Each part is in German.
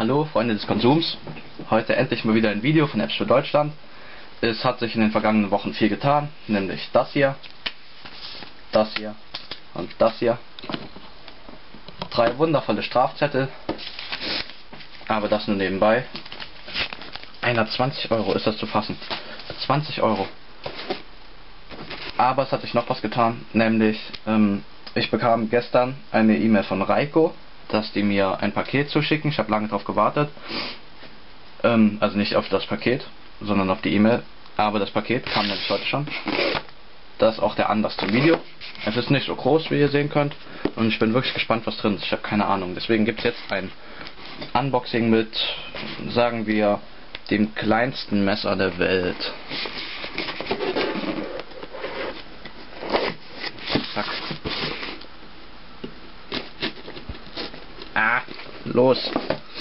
Hallo Freunde des Konsums, heute endlich mal wieder ein Video von Apps für Deutschland. Es hat sich in den vergangenen Wochen viel getan, nämlich das hier und das hier. 3 wundervolle Strafzettel, aber das nur nebenbei. Einer 20 Euro, ist das zu fassen? 20 Euro. Aber es hat sich noch was getan, nämlich ich bekam gestern eine E-Mail von Reiko, dass die mir ein Paket zuschicken. Ich habe lange darauf gewartet. Also nicht auf das Paket, sondern auf die E-Mail. Aber das Paket kam nämlich heute schon. Das ist auch der Anlass zum Video. Es ist nicht so groß, wie ihr sehen könnt. Und ich bin wirklich gespannt, was drin ist. Ich habe keine Ahnung. Deswegen gibt es jetzt ein Unboxing mit, sagen wir, dem kleinsten Messer der Welt. Zack. Los.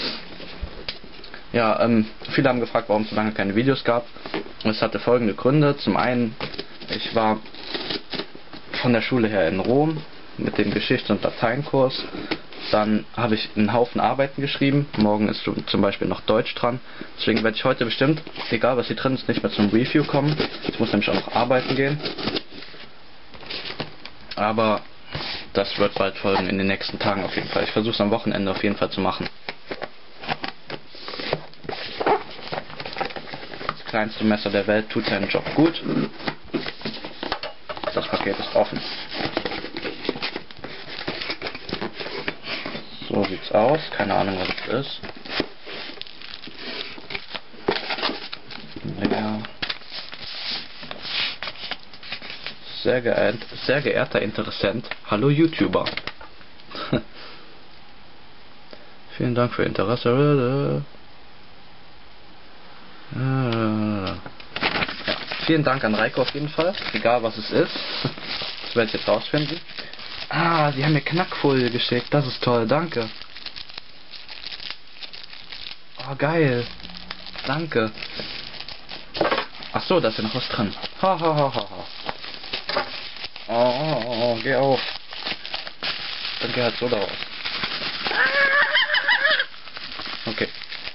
Ja, viele haben gefragt, warum es so lange keine Videos gab. Es hatte folgende Gründe. Zum einen, ich war von der Schule her in Rom mit dem Geschichts- und Lateinkurs. Dann habe ich einen Haufen Arbeiten geschrieben. Morgen ist zum Beispiel noch Deutsch dran. Deswegen werde ich heute bestimmt, egal was hier drin ist, nicht mehr zum Review kommen. Ich muss nämlich auch noch arbeiten gehen. Aber das wird bald folgen, in den nächsten Tagen auf jeden Fall. Ich versuche es am Wochenende auf jeden Fall zu machen. Das kleinste Messer der Welt tut seinen Job gut. Das Paket ist offen. So sieht's aus. Keine Ahnung, was es ist. Ja. Sehr geehrter Interessent, hallo YouTuber. Vielen Dank für Ihr Interesse. Ja, vielen Dank an Reiko auf jeden Fall, egal was es ist. Das werde ich jetzt rausfinden. Sie haben mir Knackfolie geschickt, das ist toll, danke. Oh, geil. Danke. Ach so, da ist ja noch was drin. Oh, geh auf. Dann geh halt so da raus. Okay.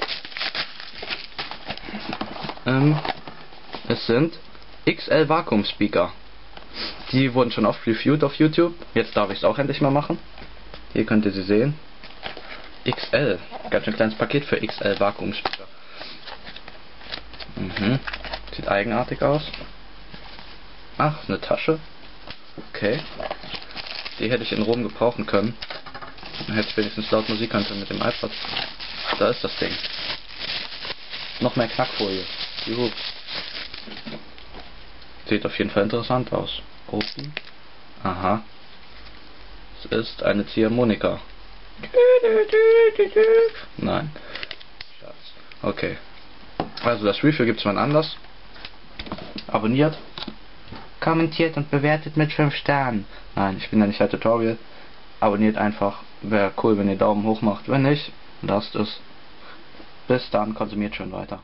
Es sind XL Vakuum Speaker. Die wurden schon oft reviewed auf YouTube. Jetzt darf ich es auch endlich mal machen. Hier könnt ihr sie sehen. XL. Ganz schön kleines Paket für XL Vakuum Speaker. Sieht eigenartig aus. Ach, eine Tasche. Okay. Die hätte ich in Rom gebrauchen können. Dann hätte ich wenigstens laut Musik hören können mit dem iPod. Da ist das Ding. Noch mehr Knackfolie. Juhu. Sieht auf jeden Fall interessant aus. Open. Aha. Es ist eine Ziehharmonika. Nein. Schatz. Okay. Also das Review gibt es mal anders. Abonniert. Kommentiert und bewertet mit 5 Sternen. Nein, ich bin ja nicht ein Tutorial. Abonniert einfach. Wäre cool, wenn ihr Daumen hoch macht. Wenn nicht, lasst es. Bis dann, konsumiert schön weiter.